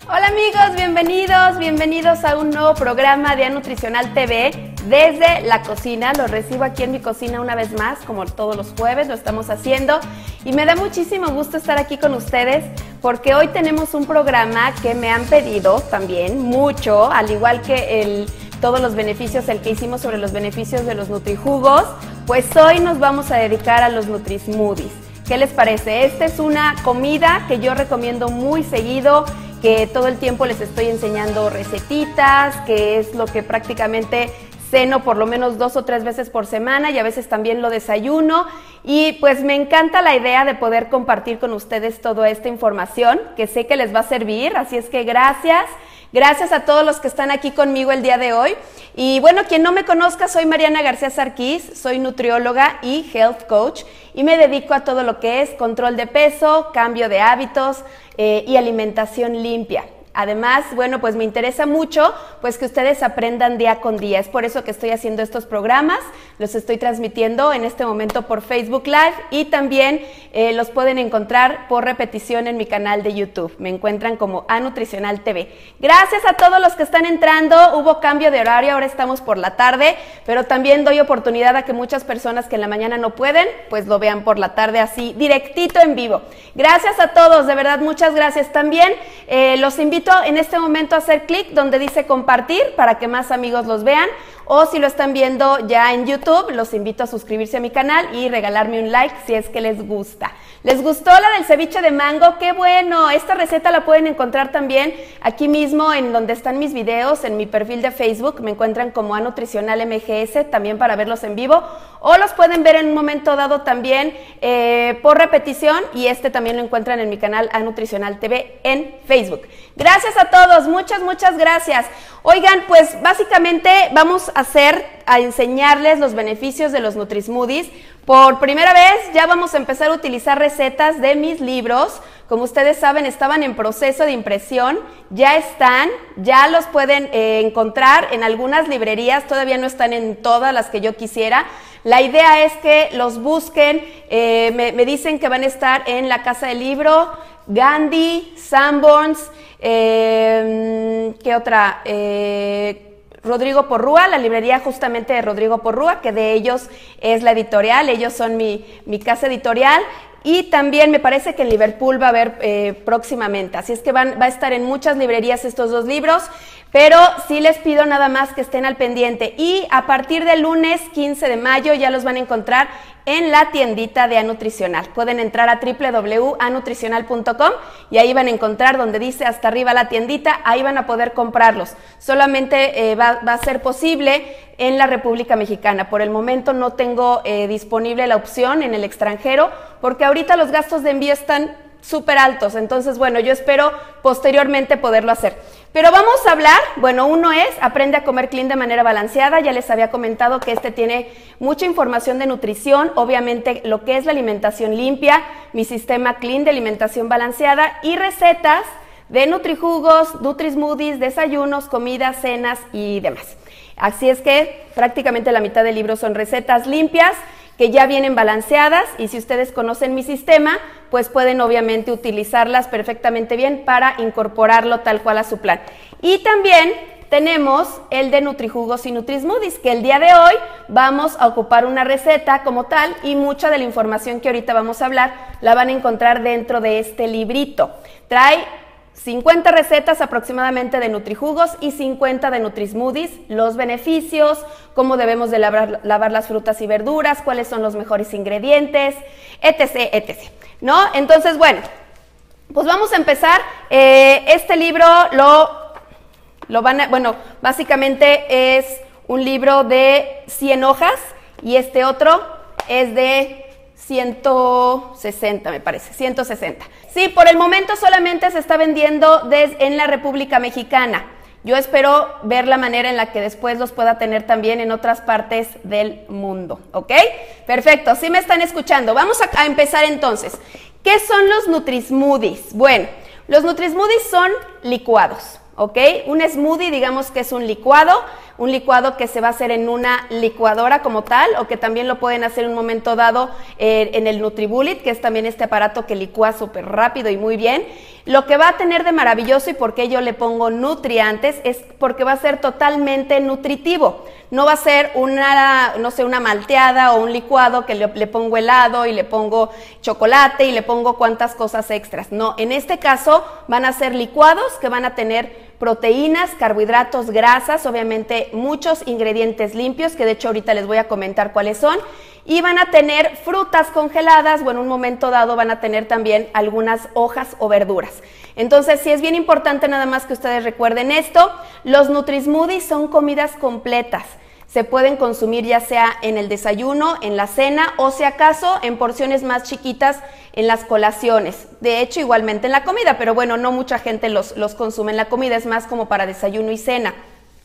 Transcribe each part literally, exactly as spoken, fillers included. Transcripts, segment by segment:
Hola amigos, bienvenidos, bienvenidos a un nuevo programa de A Nutricional T V desde la cocina. Los recibo aquí en mi cocina una vez más, como todos los jueves lo estamos haciendo, y me da muchísimo gusto estar aquí con ustedes porque hoy tenemos un programa que me han pedido también mucho, al igual que el, todos los beneficios, el que hicimos sobre los beneficios de los NutriJugos, pues hoy nos vamos a dedicar a los NutriSmoothies. ¿Qué les parece? Esta es una comida que yo recomiendo muy seguido, que todo el tiempo les estoy enseñando recetitas, que es lo que prácticamente ceno por lo menos dos o tres veces por semana y a veces también lo desayuno. Y pues me encanta la idea de poder compartir con ustedes toda esta información que sé que les va a servir, así es que gracias. Gracias a todos los que están aquí conmigo el día de hoy. Y bueno, quien no me conozca, soy Mariana García Sarquís, soy nutrióloga y health coach y me dedico a todo lo que es control de peso, cambio de hábitos eh, y alimentación limpia. Además, bueno, pues me interesa mucho pues que ustedes aprendan día con día. Es por eso que estoy haciendo estos programas, los estoy transmitiendo en este momento por Facebook Live y también eh, los pueden encontrar por repetición en mi canal de YouTube. Me encuentran como A Nutricional T V. Gracias a todos los que están entrando. Hubo cambio de horario, ahora estamos por la tarde, pero también doy oportunidad a que muchas personas que en la mañana no pueden, pues lo vean por la tarde así, directito en vivo. Gracias a todos, de verdad, muchas gracias. También eh, los invito en este momento a hacer clic donde dice compartir para que más amigos los vean, o si lo están viendo ya en YouTube, los invito a suscribirse a mi canal y regalarme un like si es que les gusta. ¿Les gustó la del ceviche de mango? ¡Qué bueno! Esta receta la pueden encontrar también aquí mismo en donde están mis videos, en mi perfil de Facebook, me encuentran como A Nutricional M G S, también para verlos en vivo, o los pueden ver en un momento dado también eh, por repetición, y este también lo encuentran en mi canal A Nutricional T V en Facebook. Gracias a todos, muchas, muchas gracias. Oigan, pues básicamente vamos a hacer, a enseñarles los beneficios de los NutriSmoothies. Por primera vez ya vamos a empezar a utilizar recetas de mis libros. Como ustedes saben, estaban en proceso de impresión, ya están, ya los pueden eh, encontrar en algunas librerías, todavía no están en todas las que yo quisiera. La idea es que los busquen, eh, me, me dicen que van a estar en la Casa del Libro, Gandhi, Sanborns, eh, ¿qué otra? Eh, Rodrigo Porrúa, la librería justamente de Rodrigo Porrúa, que de ellos es la editorial, ellos son mi, mi casa editorial, y también me parece que en Liverpool va a haber eh, próximamente, así es que van, va a estar en muchas librerías estos dos libros, pero sí les pido nada más que estén al pendiente, y a partir del lunes quince de mayo ya los van a encontrar en la tiendita de A Nutricional. Pueden entrar a w w w punto a nutricional punto com y ahí van a encontrar donde dice hasta arriba la tiendita, ahí van a poder comprarlos. Solamente eh, va, va a ser posible en la República Mexicana. Por el momento no tengo eh, disponible la opción en el extranjero porque ahorita los gastos de envío están súper altos, entonces bueno, yo espero posteriormente poderlo hacer. Pero vamos a hablar, bueno, uno es Aprende a comer clean de manera balanceada, ya les había comentado que este tiene mucha información de nutrición, obviamente lo que es la alimentación limpia, mi sistema clean de alimentación balanceada y recetas de NutriJugos, NutriSmoothies, desayunos, comidas, cenas y demás. Así es que prácticamente la mitad del libro son recetas limpias, que ya vienen balanceadas, y si ustedes conocen mi sistema, pues pueden obviamente utilizarlas perfectamente bien para incorporarlo tal cual a su plan. Y también tenemos el de NutriJugos y NutriSmoothies, que el día de hoy vamos a ocupar una receta como tal, y mucha de la información que ahorita vamos a hablar la van a encontrar dentro de este librito. Trae cincuenta recetas aproximadamente de NutriJugos y cincuenta de NutriSmoothies, los beneficios, cómo debemos de lavar, lavar las frutas y verduras, cuáles son los mejores ingredientes, etc, etcétera, ¿no? Entonces, bueno, pues vamos a empezar. Eh, este libro lo, lo van a, bueno, básicamente es un libro de cien hojas y este otro es de ciento sesenta, me parece, ciento sesenta. Sí, por el momento solamente se está vendiendo desde en la República Mexicana. Yo espero ver la manera en la que después los pueda tener también en otras partes del mundo, ¿ok? Perfecto, sí me están escuchando. Vamos a, a empezar entonces. ¿Qué son los NutriSmoothies? Bueno, los NutriSmoothies son licuados, ¿ok? Un smoothie, digamos que es un licuado. un licuado que se va a hacer en una licuadora como tal, o que también lo pueden hacer en un momento dado eh, en el NutriBullet, que es también este aparato que licúa súper rápido y muy bien. Lo que va a tener de maravilloso y por qué yo le pongo nutriantes es porque va a ser totalmente nutritivo. No va a ser una, no sé, una malteada o un licuado que le, le pongo helado y le pongo chocolate y le pongo cuantas cosas extras. No, en este caso van a ser licuados que van a tener proteínas, carbohidratos, grasas, obviamente muchos ingredientes limpios, que de hecho ahorita les voy a comentar cuáles son, y van a tener frutas congeladas, o en un momento dado van a tener también algunas hojas o verduras. Entonces sí es bien importante nada más que ustedes recuerden esto. Los NutriSmoothies son comidas completas. Se pueden consumir ya sea en el desayuno, en la cena o si acaso en porciones más chiquitas en las colaciones. De hecho, igualmente en la comida, pero bueno, no mucha gente los, los consume en la comida, es más como para desayuno y cena.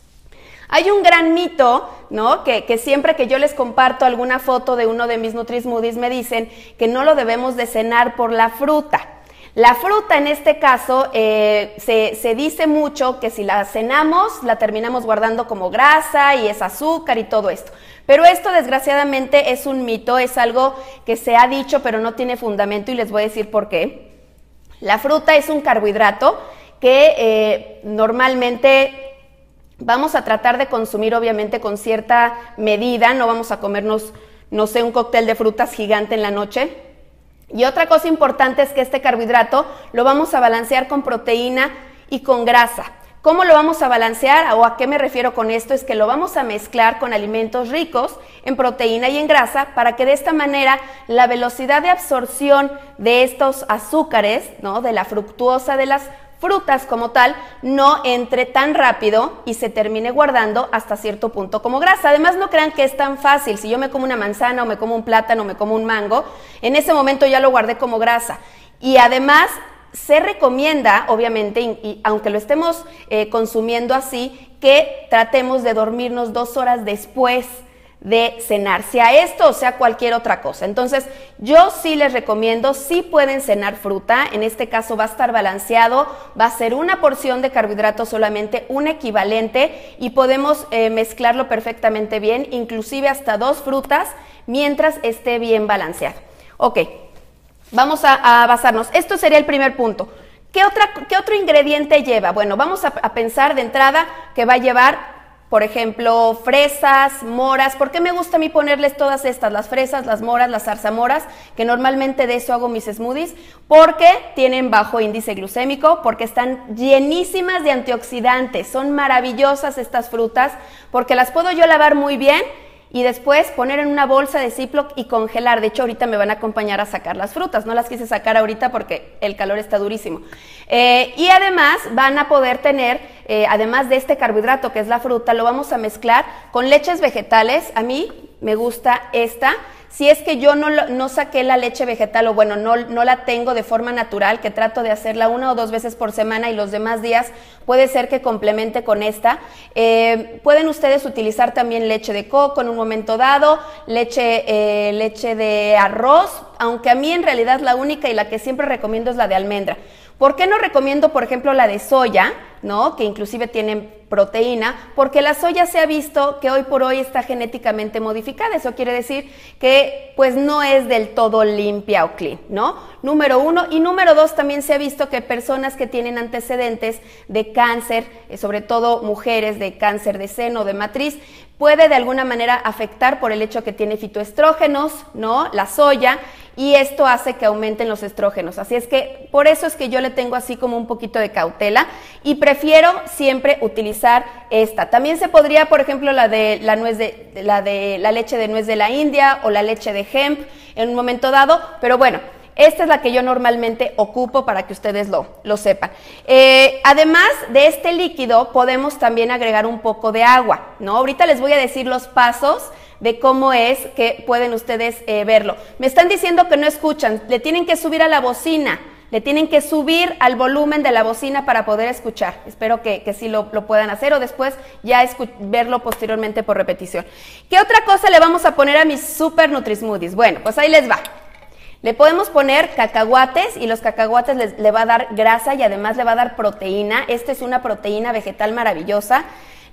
Hay un gran mito, ¿no? Que, que siempre que yo les comparto alguna foto de uno de mis NutriSmoothies me dicen que no lo debemos de cenar por la fruta. La fruta en este caso eh, se, se dice mucho que si la cenamos la terminamos guardando como grasa y es azúcar y todo esto. Pero esto desgraciadamente es un mito, es algo que se ha dicho pero no tiene fundamento y les voy a decir por qué. La fruta es un carbohidrato que eh, normalmente vamos a tratar de consumir obviamente con cierta medida, no vamos a comernos, no sé, un cóctel de frutas gigante en la noche. Y otra cosa importante es que este carbohidrato lo vamos a balancear con proteína y con grasa. ¿Cómo lo vamos a balancear o a qué me refiero con esto? Es que lo vamos a mezclar con alimentos ricos en proteína y en grasa para que de esta manera la velocidad de absorción de estos azúcares, ¿no? De la fructuosa de las frutas como tal, no entre tan rápido y se termine guardando hasta cierto punto como grasa. Además, no crean que es tan fácil. Si yo me como una manzana o me como un plátano o me como un mango, en ese momento ya lo guardé como grasa. Y además se recomienda, obviamente, y, y aunque lo estemos eh, consumiendo así, que tratemos de dormirnos dos horas después de cenar, sea esto o sea cualquier otra cosa. Entonces yo sí les recomiendo, sí pueden cenar fruta, en este caso va a estar balanceado, va a ser una porción de carbohidratos solamente, un equivalente, y podemos eh, mezclarlo perfectamente bien, inclusive hasta dos frutas, mientras esté bien balanceado. Ok, vamos a, a basarnos, esto sería el primer punto. ¿Qué, otra, ¿Qué otro ingrediente lleva? Bueno, vamos a, a pensar de entrada que va a llevar, por ejemplo, fresas, moras. ¿Por qué me gusta a mí ponerles todas estas? Las fresas, las moras, las zarzamoras, que normalmente de eso hago mis smoothies, porque tienen bajo índice glucémico, porque están llenísimas de antioxidantes. Son maravillosas estas frutas, porque las puedo yo lavar muy bien y después poner en una bolsa de Ziploc y congelar. De hecho, ahorita me van a acompañar a sacar las frutas. No las quise sacar ahorita porque el calor está durísimo. Eh, y además van a poder tener, eh, además de este carbohidrato que es la fruta, lo vamos a mezclar con leches vegetales. A mí me gusta esta. Si es que yo no, no saqué la leche vegetal, o bueno, no, no la tengo de forma natural, que trato de hacerla una o dos veces por semana y los demás días puede ser que complemente con esta. Eh, pueden ustedes utilizar también leche de coco en un momento dado, leche, eh, leche de arroz, aunque a mí en realidad la única y la que siempre recomiendo es la de almendra. ¿Por qué no recomiendo, por ejemplo, la de soya, ¿no? Que inclusive tienen proteína? Porque la soya se ha visto que hoy por hoy está genéticamente modificada. Eso quiere decir que pues no es del todo limpia o clean, ¿no? Número uno. Y número dos, también se ha visto que personas que tienen antecedentes de cáncer, eh, sobre todo mujeres de cáncer de seno o de matriz, puede de alguna manera afectar por el hecho que tiene fitoestrógenos, ¿no? La soya, y esto hace que aumenten los estrógenos. Así es que por eso es que yo le tengo así como un poquito de cautela y prefiero siempre utilizar esta. También se podría, por ejemplo, la de la nuez de la de la leche de nuez de la India o la leche de hemp en un momento dado, pero bueno, esta es la que yo normalmente ocupo para que ustedes lo, lo sepan. Eh, además de este líquido, podemos también agregar un poco de agua, ¿no? Ahorita les voy a decir los pasos de cómo es que pueden ustedes eh, verlo. Me están diciendo que no escuchan, le tienen que subir a la bocina, le tienen que subir al volumen de la bocina para poder escuchar. Espero que, que sí lo, lo puedan hacer o después ya verlo posteriormente por repetición. ¿Qué otra cosa le vamos a poner a mis Super NutriSmoothies? Bueno, pues ahí les va. Le podemos poner cacahuates y los cacahuates les, le va a dar grasa y además le va a dar proteína. Esta es una proteína vegetal maravillosa.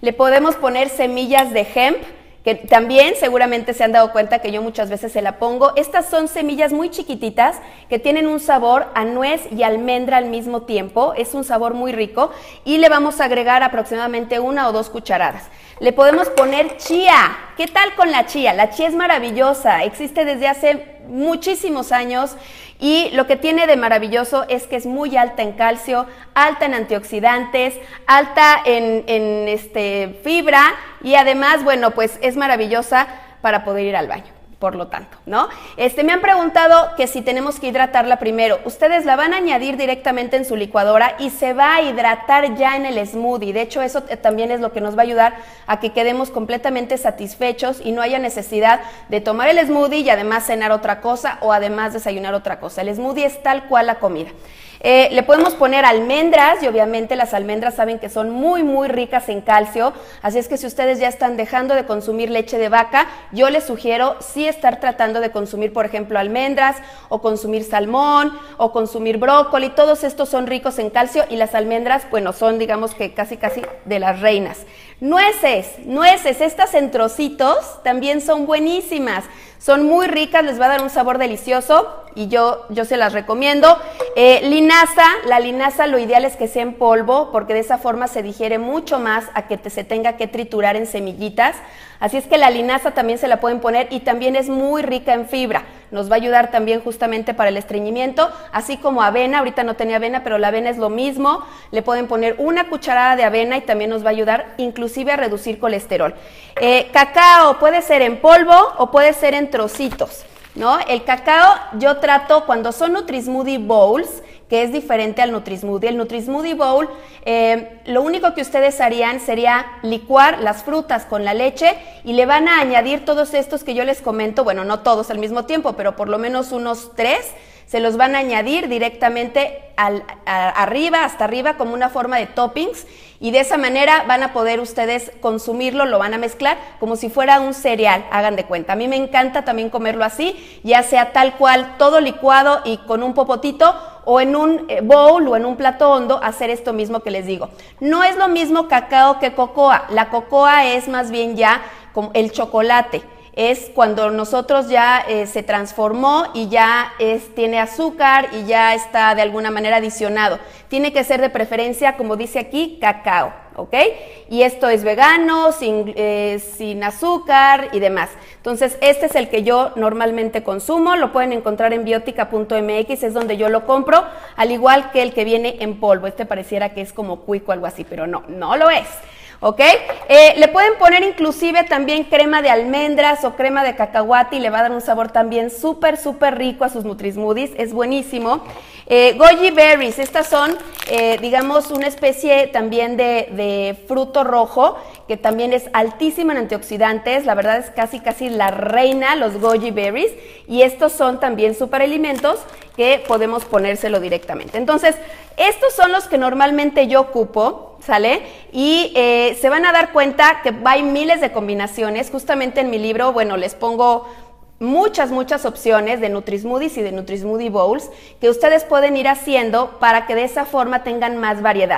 Le podemos poner semillas de hemp, que también seguramente se han dado cuenta que yo muchas veces se la pongo. Estas son semillas muy chiquititas que tienen un sabor a nuez y almendra al mismo tiempo. Es un sabor muy rico y le vamos a agregar aproximadamente una o dos cucharadas. Le podemos poner chía. ¿Qué tal con la chía? La chía es maravillosa, existe desde hace muchísimos años y lo que tiene de maravilloso es que es muy alta en calcio, alta en antioxidantes, alta en, en este, fibra y además, bueno, pues es maravillosa para poder ir al baño. Por lo tanto, ¿no? Este, me han preguntado que si tenemos que hidratarla primero. Ustedes la van a añadir directamente en su licuadora y se va a hidratar ya en el smoothie. De hecho, eso también es lo que nos va a ayudar a que quedemos completamente satisfechos y no haya necesidad de tomar el smoothie y además cenar otra cosa o además desayunar otra cosa. El smoothie es tal cual la comida. Eh, le podemos poner almendras y obviamente las almendras saben que son muy muy ricas en calcio, así es que si ustedes ya están dejando de consumir leche de vaca, yo les sugiero sí estar tratando de consumir, por ejemplo, almendras o consumir salmón o consumir brócoli. Todos estos son ricos en calcio y las almendras, bueno, son digamos que casi casi de las reinas. Nueces, nueces, estas en trocitos también son buenísimas. Son muy ricas, les va a dar un sabor delicioso y yo, yo se las recomiendo. Eh, linaza, la linaza lo ideal es que sea en polvo porque de esa forma se digiere mucho más a que te, se tenga que triturar en semillitas. Así es que la linaza también se la pueden poner y también es muy rica en fibra. Nos va a ayudar también justamente para el estreñimiento, así como avena. Ahorita no tenía avena, pero la avena es lo mismo. Le pueden poner una cucharada de avena y también nos va a ayudar inclusive a reducir colesterol. Eh, cacao puede ser en polvo o puede ser en trocitos, ¿no? El cacao yo trato cuando son Nutri-Smoothie Bowls, que es diferente al Nutri-Smoothie. El Nutri-Smoothie Bowl, eh, lo único que ustedes harían sería licuar las frutas con la leche y le van a añadir todos estos que yo les comento, bueno, no todos al mismo tiempo, pero por lo menos unos tres, se los van a añadir directamente al, a, arriba, hasta arriba, como una forma de toppings, y de esa manera van a poder ustedes consumirlo, lo van a mezclar como si fuera un cereal, hagan de cuenta. A mí me encanta también comerlo así, ya sea tal cual, todo licuado y con un popotito, o en un bowl o en un plato hondo, hacer esto mismo que les digo. No es lo mismo cacao que cocoa. La cocoa es más bien ya como el chocolate. Es cuando nosotros ya eh, se transformó y ya es, tiene azúcar y ya está de alguna manera adicionado. Tiene que ser de preferencia, como dice aquí, cacao, ¿ok? Y esto es vegano, sin, eh, sin azúcar y demás. Entonces, este es el que yo normalmente consumo, lo pueden encontrar en biotica punto m x, es donde yo lo compro, al igual que el que viene en polvo. Este pareciera que es como cuico o algo así, pero no, no lo es. ¿Ok? Eh, le pueden poner inclusive también crema de almendras o crema de cacahuate y le va a dar un sabor también súper, súper rico a sus Nutri-Smoothies, es buenísimo. Eh, goji berries, estas son, eh, digamos, una especie también de, de fruto rojo que también es altísima en antioxidantes, la verdad es casi, casi la reina, los goji berries, y estos son también superalimentos que podemos ponérselo directamente. Entonces, estos son los que normalmente yo ocupo, ¿sale? Y eh, se van a dar cuenta que hay miles de combinaciones. Justamente en mi libro, bueno, les pongo muchas, muchas opciones de Nutri-Smoothies y de Nutri-Smoothie Bowls que ustedes pueden ir haciendo para que de esa forma tengan más variedad.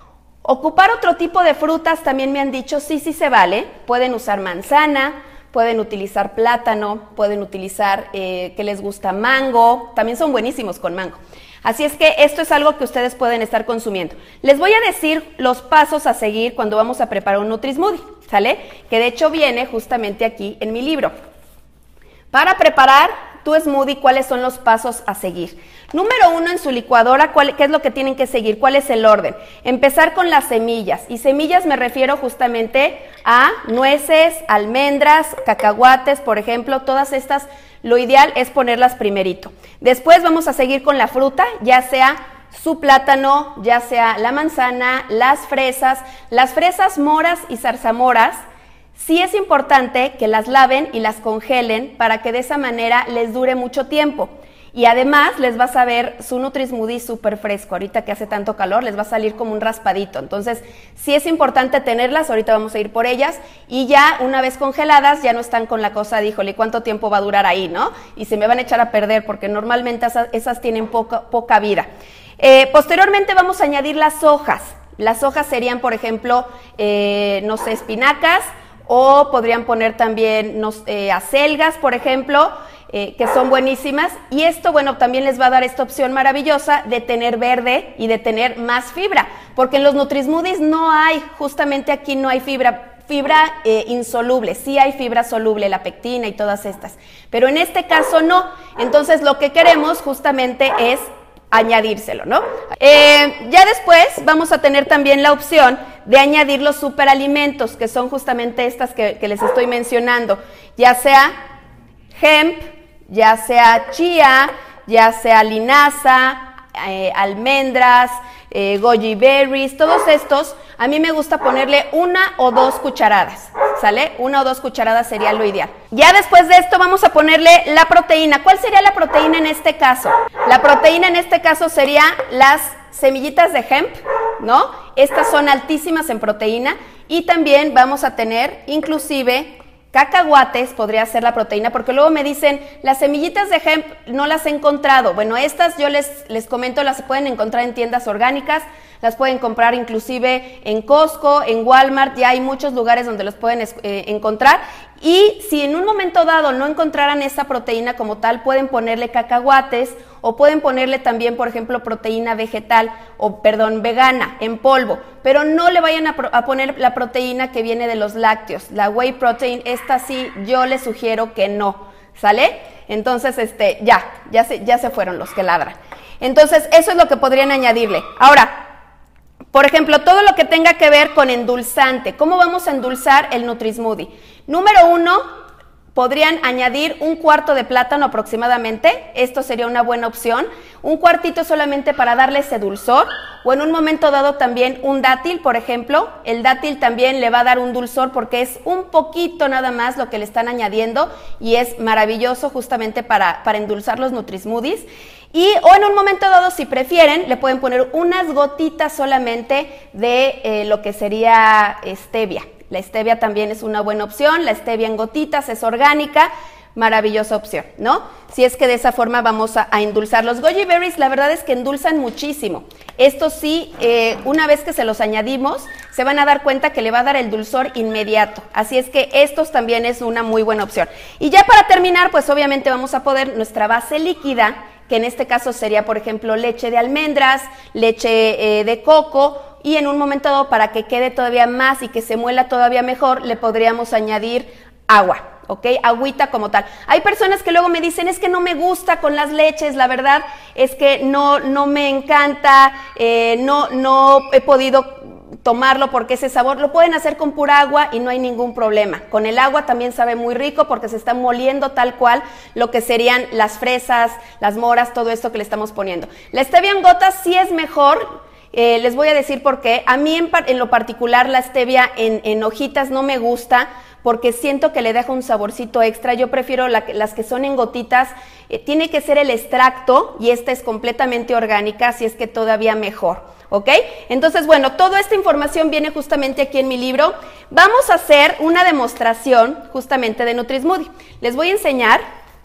Ocupar otro tipo de frutas también me han dicho, sí, sí se vale. Pueden usar manzana, pueden utilizar plátano, pueden utilizar, eh, ¿qué les gusta? Mango, también son buenísimos con mango. Así es que esto es algo que ustedes pueden estar consumiendo. Les voy a decir los pasos a seguir cuando vamos a preparar un Nutri-Smoothie, ¿sale? Que de hecho viene justamente aquí en mi libro. Para preparar tu smoothie, ¿cuáles son los pasos a seguir? Número uno, en su licuadora, ¿cuál, ¿qué es lo que tienen que seguir? ¿Cuál es el orden? Empezar con las semillas. Y semillas me refiero justamente a nueces, almendras, cacahuates, por ejemplo, todas estas. Lo ideal es ponerlas primerito. Después vamos a seguir con la fruta, ya sea su plátano, ya sea la manzana, las fresas. Las fresas moras y zarzamoras, sí es importante que las laven y las congelen para que de esa manera les dure mucho tiempo. Y además les va a saber su Nutri-Smoothie súper fresco. Ahorita que hace tanto calor les va a salir como un raspadito. Entonces sí es importante tenerlas, ahorita vamos a ir por ellas. Y ya una vez congeladas ya no están con la cosa de, híjole, ¿cuánto tiempo va a durar ahí, no? Y se me van a echar a perder porque normalmente esas, esas tienen poca, poca vida. Eh, posteriormente vamos a añadir las hojas. Las hojas serían, por ejemplo, eh, no sé, espinacas, o podrían poner también no, eh, acelgas, por ejemplo, eh, que son buenísimas. Y esto, bueno, también les va a dar esta opción maravillosa de tener verde y de tener más fibra, porque en los Nutrismoothies no hay, justamente aquí no hay fibra, fibra eh, insoluble. Sí hay fibra soluble, la pectina y todas estas, pero en este caso no. Entonces lo que queremos justamente es añadírselo, ¿no? Eh, ya después vamos a tener también la opción de añadir los superalimentos, que son justamente estas que, que les estoy mencionando, ya sea hemp, ya sea chía, ya sea linaza, eh, almendras, eh, goji berries, todos estos, a mí me gusta ponerle una o dos cucharadas, ¿sale? Una o dos cucharadas sería lo ideal. Ya después de esto vamos a ponerle la proteína. ¿Cuál sería la proteína en este caso? La proteína en este caso sería las semillitas de hemp, ¿no? Estas son altísimas en proteína, y también vamos a tener inclusive cacahuates, podría ser la proteína, porque luego me dicen, las semillitas de hemp no las he encontrado. Bueno, estas yo les, les comento, las pueden encontrar en tiendas orgánicas, las pueden comprar inclusive en Costco, en Walmart, ya hay muchos lugares donde los pueden eh, encontrar. Y si en un momento dado no encontraran esa proteína como tal, pueden ponerle cacahuates, o pueden ponerle también, por ejemplo, proteína vegetal, o perdón, vegana, en polvo, pero no le vayan a, a poner la proteína que viene de los lácteos, la whey protein. Esta sí yo les sugiero que no, ¿sale? Entonces, este, ya, ya se, ya se fueron los que ladran. Entonces, eso es lo que podrían añadirle. Ahora, por ejemplo, todo lo que tenga que ver con endulzante. ¿Cómo vamos a endulzar el Nutrismoothie? Número uno, podrían añadir un cuarto de plátano aproximadamente. Esto sería una buena opción. Un cuartito solamente para darle ese dulzor. O en un momento dado también un dátil, por ejemplo. El dátil también le va a dar un dulzor porque es un poquito nada más lo que le están añadiendo. Y es maravilloso justamente para, para endulzar los Nutrismoothies. Y o en un momento dado, si prefieren, le pueden poner unas gotitas solamente de eh, lo que sería stevia. La stevia también es una buena opción. La stevia en gotitas es orgánica, maravillosa opción, ¿no? Si es que de esa forma vamos a, a endulzar. Los goji berries, la verdad es que endulzan muchísimo. Estos sí, eh, una vez que se los añadimos, se van a dar cuenta que le va a dar el dulzor inmediato. Así es que estos también es una muy buena opción. Y ya para terminar, pues obviamente vamos a poner nuestra base líquida, que en este caso sería, por ejemplo, leche de almendras, leche eh, de coco, y en un momento dado, para que quede todavía más y que se muela todavía mejor, le podríamos añadir agua, ¿ok? Agüita como tal. Hay personas que luego me dicen, es que no me gusta con las leches, la verdad es que no, no me encanta, eh, no, no he podido tomarlo porque ese sabor. Lo pueden hacer con pura agua y no hay ningún problema. Con el agua también sabe muy rico porque se está moliendo tal cual lo que serían las fresas, las moras, todo esto que le estamos poniendo. La stevia en gotas sí es mejor. Eh, les voy a decir por qué. A mí en, en lo particular la stevia en, en hojitas no me gusta porque siento que le deja un saborcito extra. Yo prefiero la, las que son en gotitas. Eh, tiene que ser el extracto y esta es completamente orgánica, así es que todavía mejor, ¿ok? Entonces, bueno, toda esta información viene justamente aquí en mi libro. Vamos a hacer una demostración justamente de Nutrismoothie. Les voy a enseñar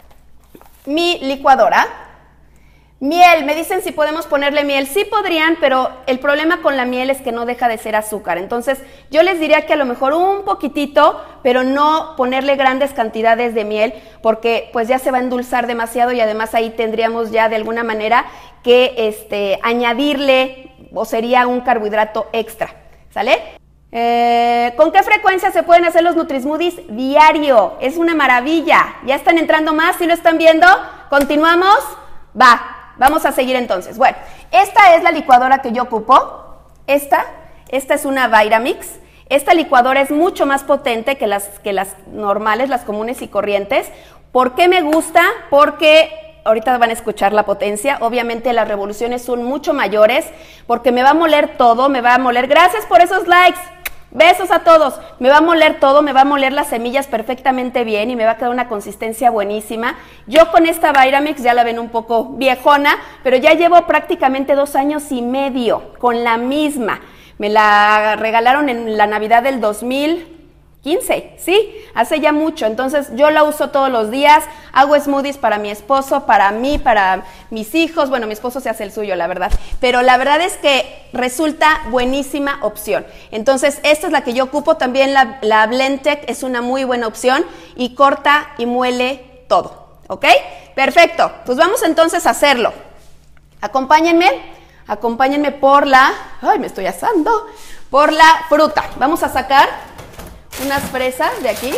mi licuadora. Miel, me dicen si podemos ponerle miel. Sí podrían, pero el problema con la miel es que no deja de ser azúcar. Entonces, yo les diría que a lo mejor un poquitito, pero no ponerle grandes cantidades de miel, porque pues ya se va a endulzar demasiado y además ahí tendríamos ya de alguna manera que este, añadirle, o sería un carbohidrato extra, ¿sale? Eh, ¿Con qué frecuencia se pueden hacer los Nutrismoothies? Diario, es una maravilla. ¿Ya están entrando más? ¿Sí lo están viendo? ¿Continuamos? Va. Vamos a seguir entonces. Bueno, esta es la licuadora que yo ocupo. Esta, esta es una Vitamix. Esta licuadora es mucho más potente que las, que las normales, las comunes y corrientes. ¿Por qué me gusta? Porque ahorita van a escuchar la potencia. Obviamente las revoluciones son mucho mayores porque me va a moler todo, me va a moler. Gracias por esos likes. Besos a todos. Me va a moler todo, me va a moler las semillas perfectamente bien y me va a quedar una consistencia buenísima. Yo con esta Vitamix ya la ven un poco viejona, pero ya llevo prácticamente dos años y medio con la misma. Me la regalaron en la Navidad del dos mil quince, sí, hace ya mucho, entonces yo la uso todos los días, hago smoothies para mi esposo, para mí, para mis hijos, bueno, mi esposo se hace el suyo, la verdad, pero la verdad es que resulta buenísima opción. Entonces, esta es la que yo ocupo, también la, la Blendtec es una muy buena opción y corta y muele todo, ¿ok? Perfecto, pues vamos entonces a hacerlo. Acompáñenme, acompáñenme por la, ay, me estoy asando, por la fruta. Vamos a sacar unas fresas de aquí,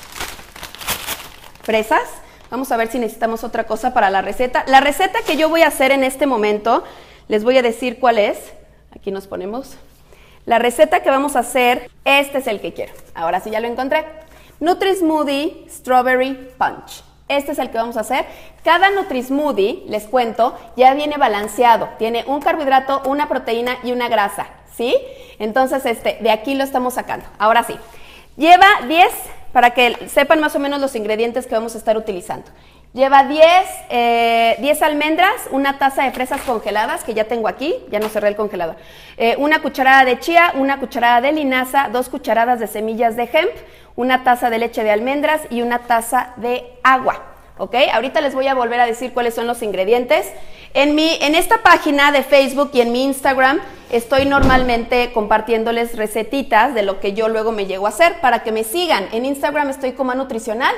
fresas, vamos a ver si necesitamos otra cosa para la receta. La receta que yo voy a hacer en este momento, les voy a decir cuál es, aquí nos ponemos, la receta que vamos a hacer, este es el que quiero, ahora sí ya lo encontré, Nutri-Smoothie Strawberry Punch, este es el que vamos a hacer. Cada Nutri-Smoothie, les cuento, ya viene balanceado, tiene un carbohidrato, una proteína y una grasa, ¿sí? Entonces, este, de aquí lo estamos sacando, ahora sí. Lleva diez, para que sepan más o menos los ingredientes que vamos a estar utilizando. Lleva diez, eh, diez almendras, una taza de fresas congeladas, que ya tengo aquí, ya no cerré el congelador. Eh, una cucharada de chía, una cucharada de linaza, dos cucharadas de semillas de hemp, una taza de leche de almendras y una taza de agua. ¿Ok? Ahorita les voy a volver a decir cuáles son los ingredientes. En, mi, en esta página de Facebook y en mi Instagram estoy normalmente compartiéndoles recetitas de lo que yo luego me llego a hacer para que me sigan. En Instagram estoy como Anutricional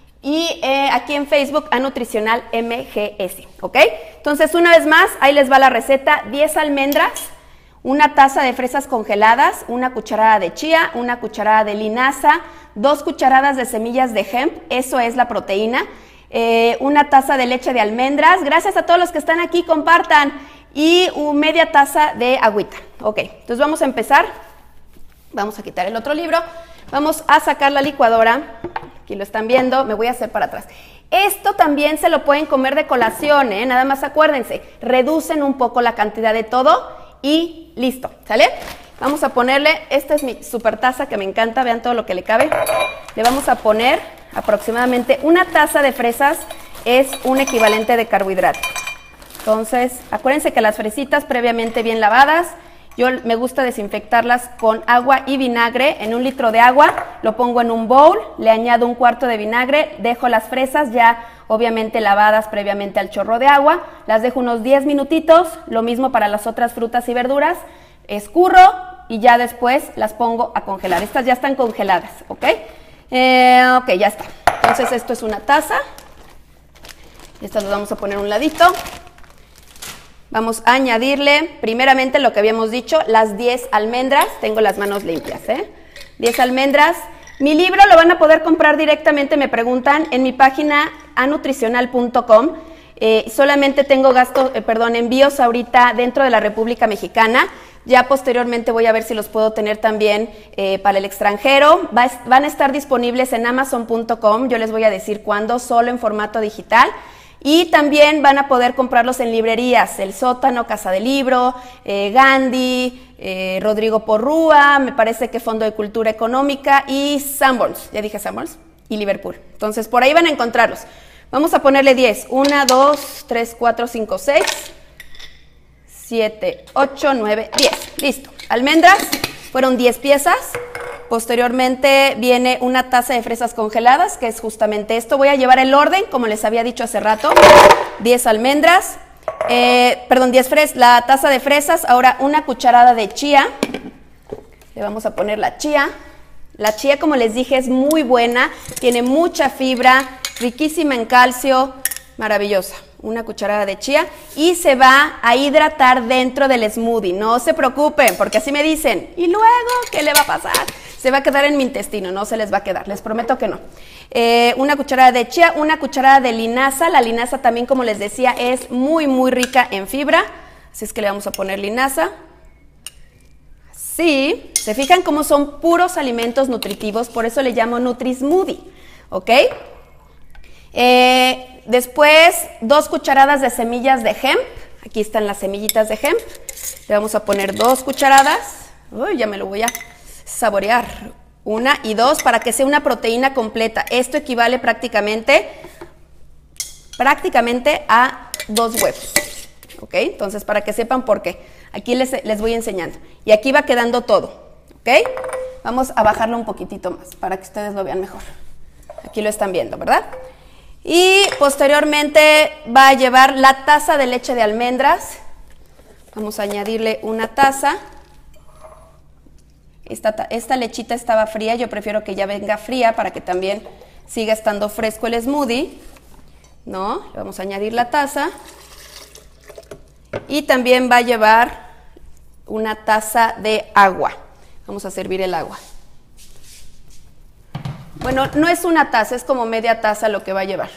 y eh, aquí en Facebook Anutricional M G S, ¿ok? Entonces, una vez más, ahí les va la receta. diez almendras, una taza de fresas congeladas, una cucharada de chía, una cucharada de linaza, dos cucharadas de semillas de hemp, eso es la proteína. Eh, una taza de leche de almendras, gracias a todos los que están aquí, compartan, y uh, media taza de agüita. Ok, entonces vamos a empezar, vamos a quitar el otro libro, vamos a sacar la licuadora, aquí lo están viendo, me voy a hacer para atrás. Esto también se lo pueden comer de colación, ¿eh? Nada más acuérdense, reducen un poco la cantidad de todo y listo, ¿sale? Vamos a ponerle, esta es mi super taza que me encanta, vean todo lo que le cabe, le vamos a poner aproximadamente una taza de fresas, es un equivalente de carbohidrato. Entonces, acuérdense que las fresitas previamente bien lavadas, yo me gusta desinfectarlas con agua y vinagre. En un litro de agua lo pongo en un bowl, le añado un cuarto de vinagre, dejo las fresas ya obviamente lavadas previamente al chorro de agua, las dejo unos diez minutitos, lo mismo para las otras frutas y verduras, escurro y ya después las pongo a congelar. Estas ya están congeladas, ¿ok? Eh, ok, ya está. Entonces esto es una taza. Estas las vamos a poner a un ladito. Vamos a añadirle primeramente lo que habíamos dicho, las diez almendras. Tengo las manos limpias, ¿eh? diez almendras. Mi libro lo van a poder comprar directamente, me preguntan, en mi página anutricional punto com. Eh, solamente tengo gastos, eh, perdón, envíos ahorita dentro de la República Mexicana. Ya posteriormente voy a ver si los puedo tener también eh, para el extranjero. Va, van a estar disponibles en amazon punto com, yo les voy a decir cuándo, solo en formato digital. Y también van a poder comprarlos en librerías, El Sótano, Casa del Libro, eh, Gandhi, eh, Rodrigo Porrúa, me parece que Fondo de Cultura Económica y Sanborns, ya dije Sanborns, y Liverpool. Entonces por ahí van a encontrarlos. Vamos a ponerle diez, uno, dos, tres, cuatro, cinco, seis, siete, ocho, nueve, diez. Listo. Almendras, fueron diez piezas. Posteriormente viene una taza de fresas congeladas, que es justamente esto. Voy a llevar el orden, como les había dicho hace rato. diez almendras, eh, perdón, diez fresas, la taza de fresas. Ahora una cucharada de chía. Le vamos a poner la chía. La chía, como les dije, es muy buena. Tiene mucha fibra, riquísima en calcio, maravillosa. Una cucharada de chía y se va a hidratar dentro del smoothie. No se preocupen, porque así me dicen. ¿Y luego qué le va a pasar? Se va a quedar en mi intestino, no se les va a quedar, les prometo que no. Eh, una cucharada de chía, una cucharada de linaza. La linaza también, como les decía, es muy, muy rica en fibra. Así es que le vamos a poner linaza. Sí, se fijan cómo son puros alimentos nutritivos, por eso le llamo Nutri-Smoothie, ¿ok? Eh, después, dos cucharadas de semillas de hemp. Aquí están las semillitas de hemp. Le vamos a poner dos cucharadas. Uy, ya me lo voy a saborear. Una y dos para que sea una proteína completa. Esto equivale prácticamente, prácticamente a dos huevos. ¿Ok? Entonces, para que sepan por qué. Aquí les, les voy enseñando. Y aquí va quedando todo. ¿Ok? Vamos a bajarlo un poquitito más para que ustedes lo vean mejor. Aquí lo están viendo, ¿verdad? Y posteriormente va a llevar la taza de leche de almendras. Vamos a añadirle una taza. Esta, esta lechita estaba fría, yo prefiero que ya venga fría para que también siga estando fresco el smoothie, ¿no? Le vamos a añadir la taza. Y también va a llevar una taza de agua. Vamos a servir el agua. Bueno, no es una taza, es como media taza lo que va a llevar.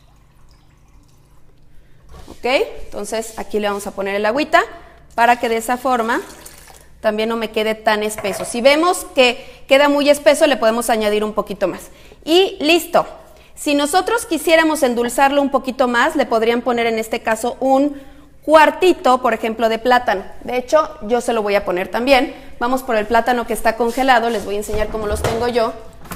¿Ok? Entonces aquí le vamos a poner el agüita para que de esa forma también no me quede tan espeso. Si vemos que queda muy espeso, le podemos añadir un poquito más. Y listo. Si nosotros quisiéramos endulzarlo un poquito más, le podrían poner en este caso un cuartito, por ejemplo, de plátano. De hecho, yo se lo voy a poner también. Vamos por el plátano que está congelado. Les voy a enseñar cómo los tengo yo.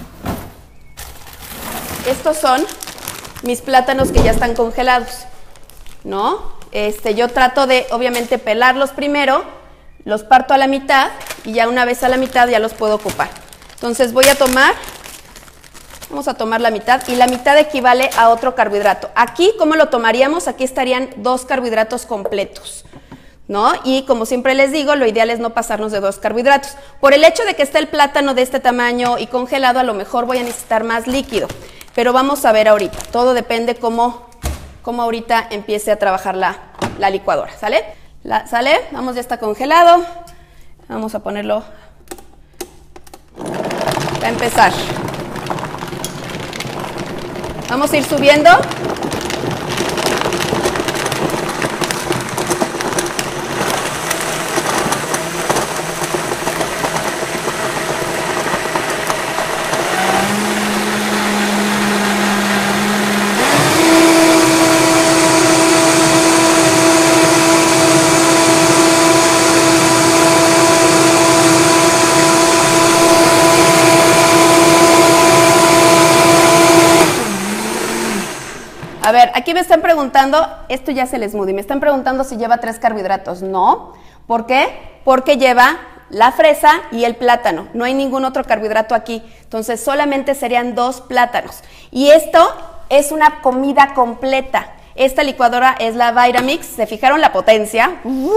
Estos son mis plátanos que ya están congelados, ¿no? Este, yo trato de, obviamente, pelarlos primero, los parto a la mitad y ya una vez a la mitad ya los puedo ocupar. Entonces voy a tomar, vamos a tomar la mitad y la mitad equivale a otro carbohidrato. Aquí, ¿cómo lo tomaríamos? Aquí estarían dos carbohidratos completos, ¿no? Y como siempre les digo, lo ideal es no pasarnos de dos carbohidratos. Por el hecho de que esté el plátano de este tamaño y congelado, a lo mejor voy a necesitar más líquido. Pero vamos a ver ahorita, todo depende cómo, cómo ahorita empiece a trabajar la, la licuadora, ¿sale? La, ¿Sale? Vamos, ya está congelado. Vamos a ponerlo. Va a empezar. Vamos a ir subiendo. A ver, aquí me están preguntando, esto ya es el smoothie, me están preguntando si lleva tres carbohidratos. No, ¿por qué? Porque lleva la fresa y el plátano, no hay ningún otro carbohidrato aquí, entonces solamente serían dos plátanos. Y esto es una comida completa. Esta licuadora es la Vitamix, ¿se fijaron la potencia? Uh,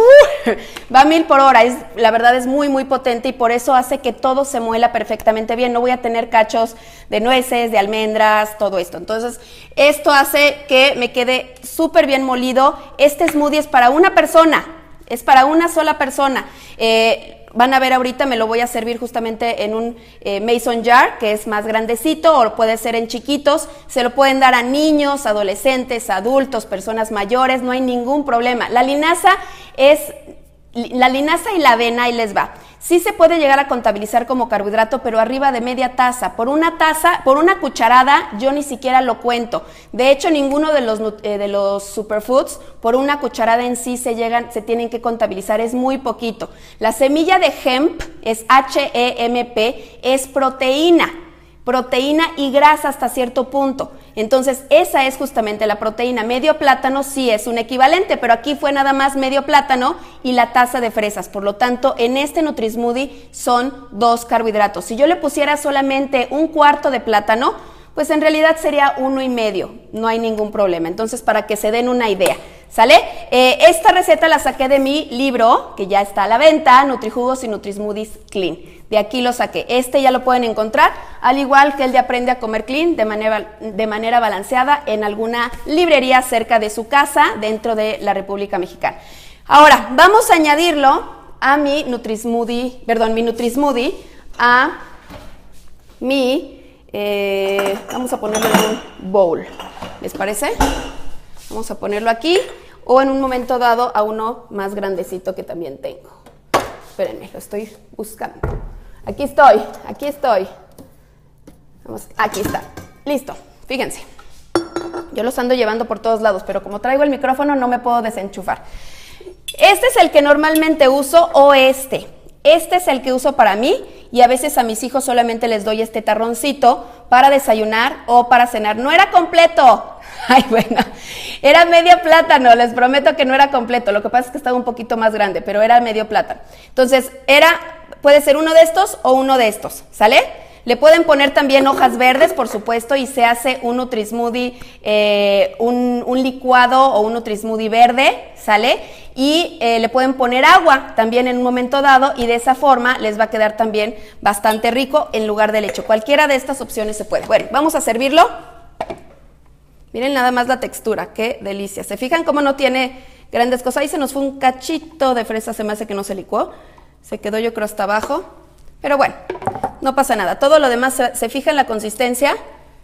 va a mil por hora, es, la verdad es muy muy potente y por eso hace que todo se muela perfectamente bien. No voy a tener cachos de nueces, de almendras, todo esto. Entonces esto hace que me quede súper bien molido. Este smoothie es para una persona, es para una sola persona. Eh, Van a ver ahorita, me lo voy a servir justamente en un eh, mason jar, que es más grandecito, o puede ser en chiquitos. Se lo pueden dar a niños, adolescentes, adultos, personas mayores, no hay ningún problema. La linaza es, la linaza y la avena, ahí les va. Sí se puede llegar a contabilizar como carbohidrato, pero arriba de media taza. Por una taza, por una cucharada, yo ni siquiera lo cuento. De hecho, ninguno de los, eh, de los superfoods, por una cucharada en sí se llegan, se tienen que contabilizar, es muy poquito. La semilla de hemp es H E M P, es proteína. Proteína y grasa hasta cierto punto. Entonces, esa es justamente la proteína. Medio plátano sí es un equivalente, pero aquí fue nada más medio plátano y la taza de fresas. Por lo tanto, en este NutriSmoothie son dos carbohidratos. Si yo le pusiera solamente un cuarto de plátano, pues en realidad sería uno y medio. No hay ningún problema. Entonces, para que se den una idea, ¿sale? Eh, esta receta la saqué de mi libro, que ya está a la venta, NutriJugos y NutriSmoothies Clean. De aquí lo saqué. Este ya lo pueden encontrar, al igual que el de Aprende a Comer Clean, de manera, de manera balanceada en alguna librería cerca de su casa, dentro de la República Mexicana. Ahora, vamos a añadirlo a mi NutriSmoothie, perdón, mi NutriSmoothie, a mi, eh, vamos a ponerlo en un bowl, ¿les parece? Vamos a ponerlo aquí, o en un momento dado a uno más grandecito que también tengo. Espérenme, lo estoy buscando. Aquí estoy, aquí estoy. Vamos, aquí está. Listo, fíjense. Yo los ando llevando por todos lados, pero como traigo el micrófono no me puedo desenchufar. Este es el que normalmente uso o este. Este es el que uso para mí y a veces a mis hijos solamente les doy este tarroncito para desayunar o para cenar. No era completo. Ay, bueno, era medio plátano, les prometo que no era completo, lo que pasa es que estaba un poquito más grande, pero era medio plátano. Entonces, era puede ser uno de estos o uno de estos, ¿sale? Le pueden poner también hojas verdes, por supuesto, y se hace un Nutri-Smoothie, eh, un, un licuado o un Nutri-Smoothie verde, ¿sale? Y eh, le pueden poner agua también en un momento dado y de esa forma les va a quedar también bastante rico en lugar de leche. Cualquiera de estas opciones se puede. Bueno, vamos a servirlo. Miren nada más la textura, qué delicia. ¿Se fijan cómo no tiene grandes cosas? Ahí se nos fue un cachito de fresa, se me hace que no se licuó. Se quedó yo creo hasta abajo. Pero bueno, no pasa nada. Todo lo demás se, se fija en la consistencia.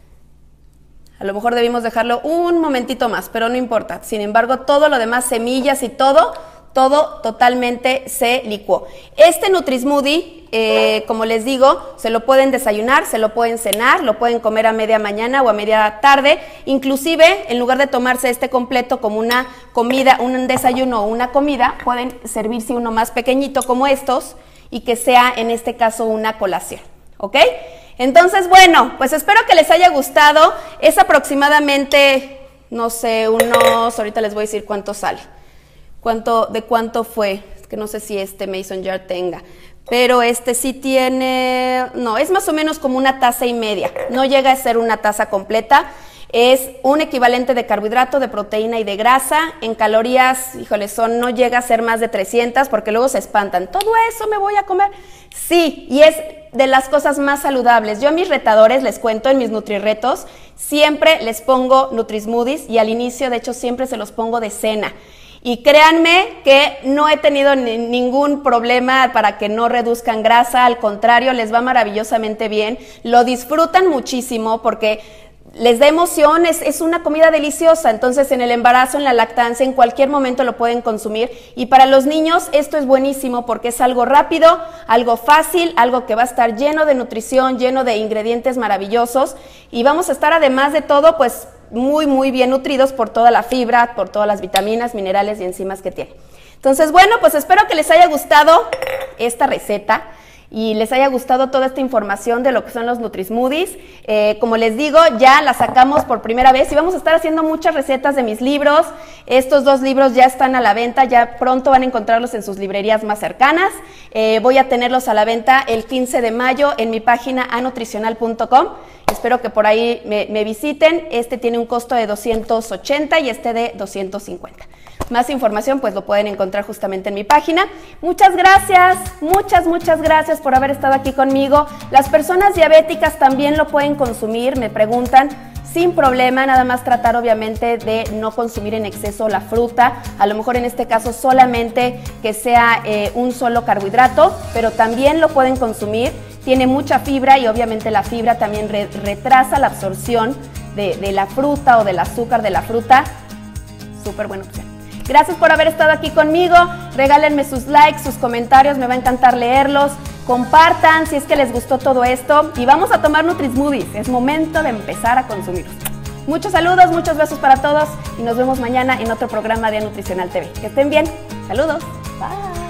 A lo mejor debimos dejarlo un momentito más, pero no importa. Sin embargo, todo lo demás, semillas y todo, todo totalmente se licuó. Este Nutri-Smoothie, eh, como les digo, se lo pueden desayunar, se lo pueden cenar, lo pueden comer a media mañana o a media tarde. Inclusive, en lugar de tomarse este completo como una comida, un desayuno o una comida, pueden servirse uno más pequeñito como estos y que sea, en este caso, una colación, ¿ok? Entonces, bueno, pues espero que les haya gustado. Es aproximadamente, no sé, unos, ahorita les voy a decir cuánto sale. Cuánto, de cuánto fue, es que no sé si este Mason Jar tenga, pero este sí tiene, no, es más o menos como una taza y media, no llega a ser una taza completa. Es un equivalente de carbohidrato, de proteína y de grasa. En calorías, híjole, son, no llega a ser más de trescientas porque luego se espantan. ¿Todo eso me voy a comer? Sí, y es de las cosas más saludables. Yo a mis retadores, les cuento, en mis NutriRetos, siempre les pongo Nutri-Smoothies y al inicio, de hecho, siempre se los pongo de cena. Y créanme que no he tenido ni, ningún problema para que no reduzcan grasa, al contrario, les va maravillosamente bien. Lo disfrutan muchísimo porque les da emoción, es, es una comida deliciosa, entonces en el embarazo, en la lactancia, en cualquier momento lo pueden consumir. Y para los niños esto es buenísimo porque es algo rápido, algo fácil, algo que va a estar lleno de nutrición, lleno de ingredientes maravillosos y vamos a estar además de todo pues muy muy bien nutridos por toda la fibra, por todas las vitaminas, minerales y enzimas que tiene. Entonces bueno, pues espero que les haya gustado esta receta y les haya gustado toda esta información de lo que son los Nutri-Smoothies. Eh, como les digo, ya la sacamos por primera vez y vamos a estar haciendo muchas recetas de mis libros. Estos dos libros ya están a la venta, ya pronto van a encontrarlos en sus librerías más cercanas. Eh, voy a tenerlos a la venta el quince de mayo en mi página a nutricional punto com. Espero que por ahí me, me visiten. Este tiene un costo de doscientos ochenta y este de doscientos cincuenta. Más información pues lo pueden encontrar justamente en mi página. Muchas gracias, muchas, muchas gracias por haber estado aquí conmigo. Las personas diabéticas también lo pueden consumir, me preguntan, sin problema, nada más tratar obviamente de no consumir en exceso la fruta, a lo mejor en este caso solamente que sea eh, un solo carbohidrato, pero también lo pueden consumir, tiene mucha fibra y obviamente la fibra también re retrasa la absorción de, de la fruta o del azúcar de la fruta, súper buena opción. Gracias por haber estado aquí conmigo, regálenme sus likes, sus comentarios, me va a encantar leerlos, compartan si es que les gustó todo esto y vamos a tomar Nutri-Smoothies, es momento de empezar a consumirlos. Muchos saludos, muchos besos para todos y nos vemos mañana en otro programa de Nutricional T V. Que estén bien, saludos, bye.